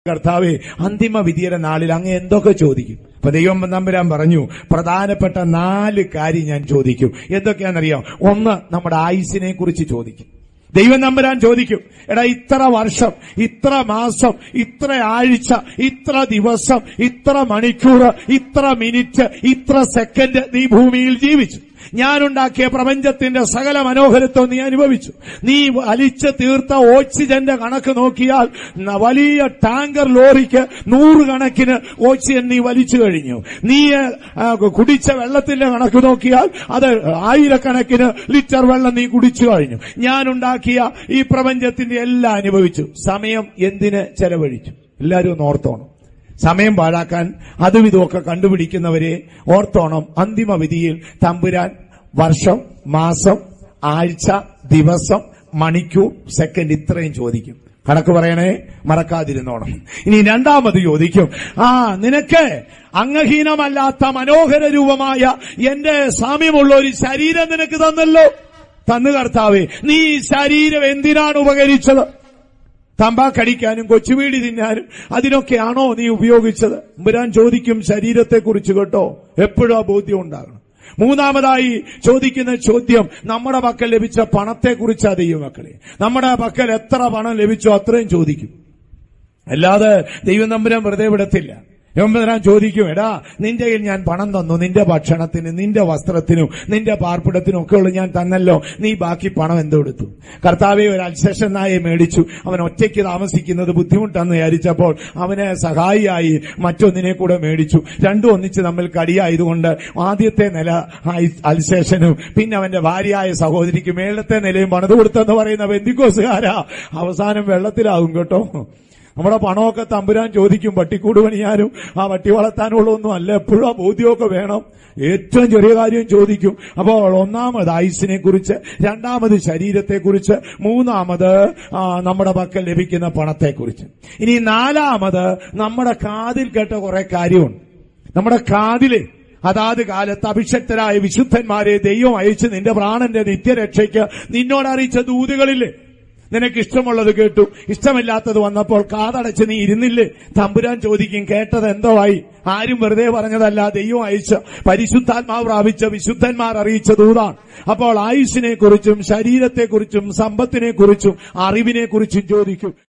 കർത്താവേ, അന്തിമ വിധിയുടെ നാളിൽ അങ്ങ് എന്തൊക്കെ ചോദിക്കും? അപ്പൊ ദൈവം തമ്പുരാൻ പറഞ്ഞു, പ്രധാനപ്പെട്ട 4 കാര്യം ഞാൻ ചോദിക്കും. എന്തൊക്കെയാണെന്നറിയാം? ഒന്ന്, നമ്മുടെ ആയുസ്സിനെ കുറിച്ച് ചോദിക്കും. ദൈവം തമ്പുരാൻ ചോദിക്കും, എടാ, ഇത്ര വർഷം, ഇത്ര മാസം, ഇത്ര ആഴ്ച, ഇത്ര ദിവസം, ഇത്ര മണിക്കൂർ, ഇത്ര മിനിറ്റ്, ഇത്ര സെക്കൻഡ് നീ ഭൂമിയിൽ ജീവിച്ചു. ഞാനുണ്ടാക്കിയ പ്രപഞ്ചത്തിന്റെ സകല മനോഹരത്വം നീ അനുഭവിച്ചു. നീ വലിച്ചു തീർത്ത ഓക്സിജന്റെ കണക്ക് നോക്കിയാൽ വലിയ ടാങ്കർ ലോറിക്ക് 100 കണക്കിന് ഓക്സിജൻ നീ വലിച്ചു കഴിഞ്ഞു. നീ കുടിച്ച വെള്ളത്തിന്റെ കണക്ക് നോക്കിയാൽ അത് 1000 ലിറ്റർ വെള്ളം നീ കുടിച്ചു കഴിഞ്ഞു. ഞാനുണ്ടാക്കിയ ഈ പ്രപഞ്ചത്തിന്റെ എല്ലാം അനുഭവിച്ചു. സമയം എന്തിന് ചെലവഴിച്ചു? എല്ലാവരും ഒന്ന് ഓർത്തോണം. സമയം പാഴാക്കാൻ അതും ഇതുമൊക്കെ കണ്ടുപിടിക്കുന്നവരെ ഓർത്തോണം. അന്തിമ വിധിയിൽ തമ്പുരാൻ വർഷം, മാസം, ആഴ്ച, ദിവസം, മണിക്കൂർ, സെക്കൻഡ് ഇത്രയും ചോദിക്കും. കണക്ക് പറയണേ, മറക്കാതിരുന്നോണം. ഇനി രണ്ടാമത് ചോദിക്കും, നിനക്ക് അംഗഹീനമല്ലാത്ത മനോഹര രൂപമായ എന്റെ സാമ്യമുള്ള ഒരു ശരീരം നിനക്ക് തന്നല്ലോ. തന്നു കർത്താവേ, നീ ഈ ശരീരം എന്തിനാണ് ഉപകരിച്ചത്? തമ്പാക്കടിക്കാനും കൊച്ചുവീടി തിന്നാനും അതിനൊക്കെയാണോ നീ ഉപയോഗിച്ചത്? തമ്പുരാൻ ചോദിക്കും ശരീരത്തെക്കുറിച്ച് കേട്ടോ. എപ്പോഴും ആ ബോധ്യം ഉണ്ടാകണം. മൂന്നാമതായി ചോദിക്കുന്ന ചോദ്യം നമ്മുടെ പക്കൽ ലഭിച്ച പണത്തെക്കുറിച്ചാ. ദൈവമക്കളെ, നമ്മുടെ പക്കൽ എത്ര പണം ലഭിച്ചോ അത്രയും ചോദിക്കും. അല്ലാതെ ദൈവം തമ്പുരാൻ വെറുതെ വിടത്തില്ല. യോമ്പരാൻ ചോദിക്കും, എടാ, നിന്റെ കയ്യിൽ ഞാൻ പണം തന്നു, നിന്റെ ഭക്ഷണത്തിന്, നിന്റെ വസ്ത്രത്തിനും, നിന്റെ പാർപ്പിടത്തിനും ഒക്കെ ഉള്ളു ഞാൻ തന്നല്ലോ, നീ ബാക്കി പണം എന്തെടുത്തു? കർത്താവെ, ഒരു അൽസേഷൻ നായെ മേടിച്ചു. അവൻ ഒറ്റയ്ക്ക് താമസിക്കുന്നത് ബുദ്ധിമുട്ടെന്ന് വിചാരിച്ചപ്പോൾ അവന് സഹായിയായി മറ്റൊന്നിനെ കൂടെ മേടിച്ചു. രണ്ടും ഒന്നിച്ച് തമ്മിൽ കടിയായതുകൊണ്ട് ആദ്യത്തെ നില അൽസേഷനും പിന്നെ അവന്റെ ഭാര്യയായ സഹോദരിക്ക് മേളത്തെ നിലയും പണിത് കൊടുത്തെന്ന് പറയുന്ന ബെന്തിക്കോസുകാരാ അവസാനം വെള്ളത്തിലാകും കേട്ടോ. നമ്മുടെ പണമൊക്കെ തമ്പുരാൻ ചോദിക്കും. പട്ടിക്കൂട് പണിയാനും ആ പട്ടി വളർത്താനുള്ളതൊന്നും അല്ല. എപ്പോഴും ആ ബോധ്യമൊക്കെ വേണം. ഏറ്റവും ചെറിയ കാര്യം ചോദിക്കും. അപ്പോൾ ഒന്നാമത് ആയുസ്സിനെ കുറിച്ച്, രണ്ടാമത് ശരീരത്തെക്കുറിച്ച്, മൂന്നാമത് നമ്മുടെ പക്കൽ ലഭിക്കുന്ന പണത്തെക്കുറിച്ച്. ഇനി നാലാമത് നമ്മുടെ കാതിൽ കേട്ട കുറെ കാര്യമുണ്ട്. നമ്മുടെ കാതില് അതാത് കാലത്ത് അഭിഷക്തരായ വിശുദ്ധന്മാരെ ദൈവം അയച്ച് നിന്റെ പ്രാണന്റെ നിത്യരക്ഷയ്ക്ക് നിന്നോട് അറിയിച്ച ദൂതുകളില്ലേ? നിനക്ക് ഇഷ്ടമുള്ളത് കേട്ടു, ഇഷ്ടമില്ലാത്തത് വന്നപ്പോൾ കാതടച്ച് നീ ഇരുന്നില്ലേ? തമ്പുരാൻ ചോദിക്കും, കേട്ടത് എന്തോ ആയി? ആരും വെറുതെ പറഞ്ഞതല്ല, ദൈവം അയച്ച പരിശുദ്ധാത്മാവ് പ്രാപിച്ച വിശുദ്ധന്മാർ അറിയിച്ച ദൂതാണ്. അപ്പോൾ ആയുസ്സിനെ കുറിച്ചും ശരീരത്തെക്കുറിച്ചും സമ്പത്തിനെ കുറിച്ചും അറിവിനെ കുറിച്ചും ചോദിക്കും.